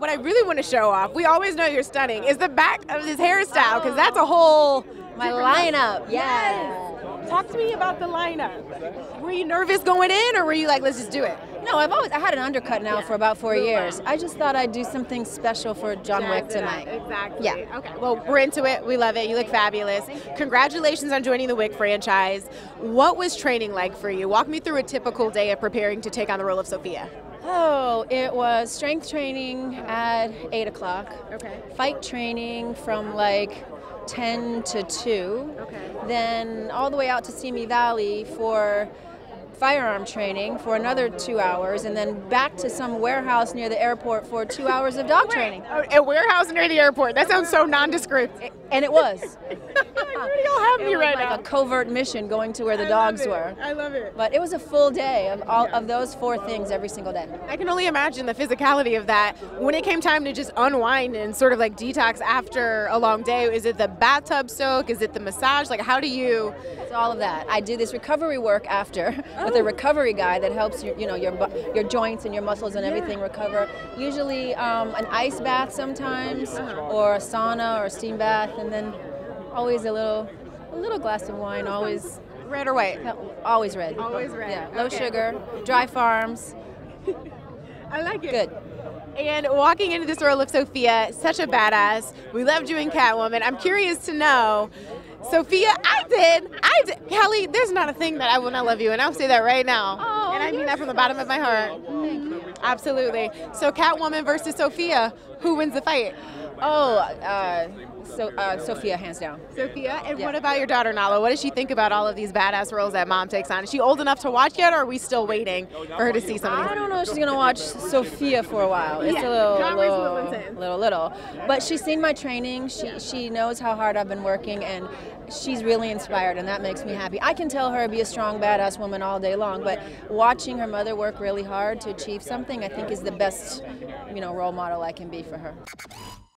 what I really want to show off, we always know you're stunning, is the back of this hairstyle, because that's a whole... My lineup, yes. Talk to me about the lineup. Were you nervous going in, or were you like, let's just do it? No, I had an undercut now for about 4 years. I just thought I'd do something special for John Wick tonight. Exactly. Yeah. Okay. Well, we're into it. We love it. You look fabulous. Congratulations on joining the Wick franchise. What was training like for you? Walk me through a typical day of preparing to take on the role of Sofia. Oh, it was strength training at 8 o'clock. Okay. Fight training from like 10 to 2. Okay. Then all the way out to Simi Valley for firearm training for another 2 hours, and then back to some warehouse near the airport for 2 hours of dog training. A warehouse near the airport. That sounds so nondescript. And it was. Where do y'all have me right now? Like a covert mission going to where the dogs were. I love it. But it was a full day of all of those 4 things every single day. I can only imagine the physicality of that. When it came time to just unwind and sort of like detox after a long day, is it the bathtub soak? Is it the massage? Like, how do you? It's all of that. I do this recovery work after with a recovery guy that helps your joints and your muscles and everything recover. Usually an ice bath sometimes, or a sauna or a steam bath, and then always a little glass of wine. Always Red or white? no, always red. Always red. Yeah, low Okay. sugar, dry farms. I like it. Good. And walking into this role of Sofia, such a badass. We loved you in Catwoman. I'm curious to know, Sofia, I did. Halle, there's not a thing that I will not love you, and I'll say that right now. Oh, and I mean that from the bottom of my heart. Absolutely. So Catwoman versus Sofia, who wins the fight? Oh, Sofia, hands down. Sofia. And Yeah. what about your daughter, Nala? What does she think about all of these badass roles that mom takes on? Is she old enough to watch yet, or are we still waiting for her to see some of I these? don't know if she's gonna watch Sofia for a while. It's Yeah, a genre's a little intense. little. But she's seen my training. She knows how hard I've been working, and she's really inspired, and that makes me happy. I can tell her be a strong, badass woman all day long, but watching her mother work really hard to achieve something, I think, is the best, role model I can be for her.